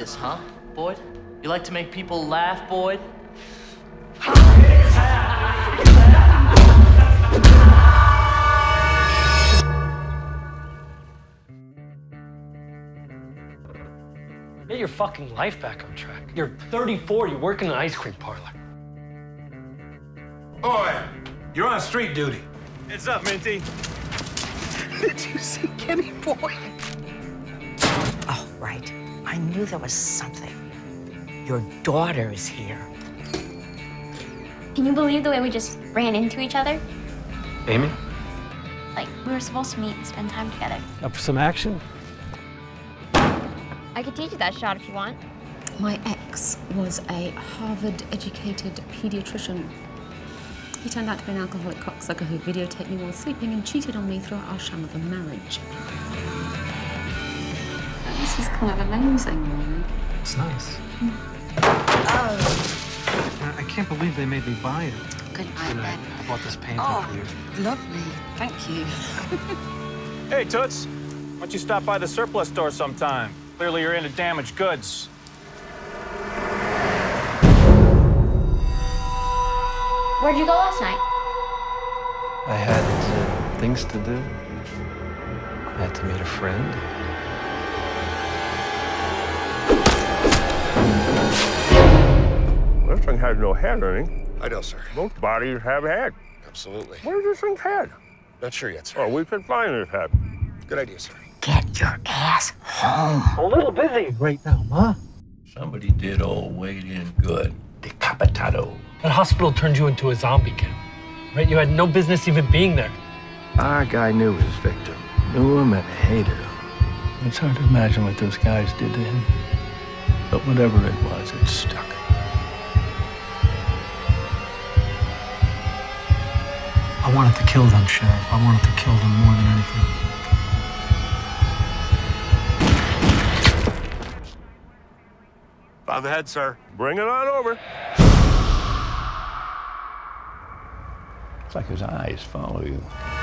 this, huh, Boyd? You like to make people laugh, Boyd? Get your fucking life back on track. You're 34, you work in an ice cream parlor. Boy, you're on street duty. Heads up, Minty. Did you see Kenny Boy? Oh, right. I knew there was something. Your daughter is here. Can you believe the way we just ran into each other? Amy? Like, we were supposed to meet and spend time together. Up for some action? I could teach you that shot if you want. My ex was a Harvard-educated pediatrician. He turned out to be an alcoholic cocksucker who videotaped me while sleeping and cheated on me throughout our sham of a marriage. This is kind of amazing, really. It's nice. Oh. I can't believe they made me buy it. Good night, Ben. I bought this painting for you. Lovely. Thank you. Hey, Toots. Why don't you stop by the surplus store sometime? Clearly you're into damaged goods. Where'd you go last night? I had things to do. I had to meet a friend. This thing has no head, honey. I know, sir. Most bodies have head. Absolutely. Where's this thing's head? Not sure yet, sir. Oh, we could find this head. Good idea, sir. Get your ass home. A little busy right now, Ma. Somebody did old Wade in good. Decapitado. That hospital turned you into a zombie camp, right? You had no business even being there. Our guy knew his victim. Knew him and hated him. It's hard to imagine what those guys did to him. But whatever it was, it stuck. I wanted to kill them, Sheriff. I wanted to kill them more than anything. Found the head, sir. Bring it on over. It's like his eyes follow you.